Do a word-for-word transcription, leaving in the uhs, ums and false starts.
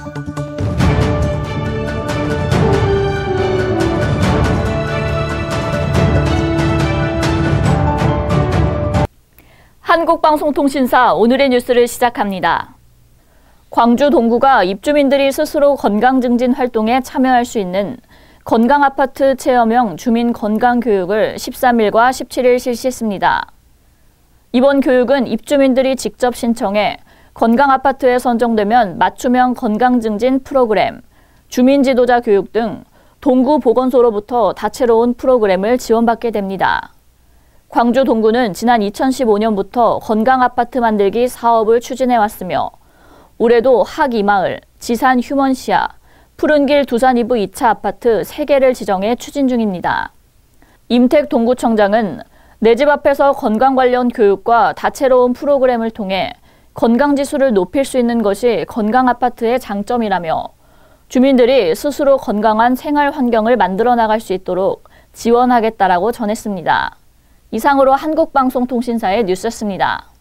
한국방송통신사 오늘의 뉴스를 시작합니다. 광주 동구가 입주민들이 스스로 건강증진 활동에 참여할 수 있는 건강아파트 체험형 주민 건강교육을 십삼 일과 십칠 일 실시했습니다. 이번 교육은 입주민들이 직접 신청해 건강아파트에 선정되면 맞춤형 건강증진 프로그램, 주민지도자 교육 등 동구보건소로부터 다채로운 프로그램을 지원받게 됩니다. 광주 동구는 지난 이천십오 년부터 건강아파트 만들기 사업을 추진해왔으며 올해도 학이마을, 지산 휴먼시아, 푸른길 두산 이브 이 차 아파트 세 개를 지정해 추진 중입니다. 임택 동구청장은 내 집 앞에서 건강 관련 교육과 다채로운 프로그램을 통해 건강지수를 높일 수 있는 것이 건강아파트의 장점이라며 주민들이 스스로 건강한 생활 환경을 만들어 나갈 수 있도록 지원하겠다라고 전했습니다. 이상으로 한국방송통신사의 뉴스였습니다.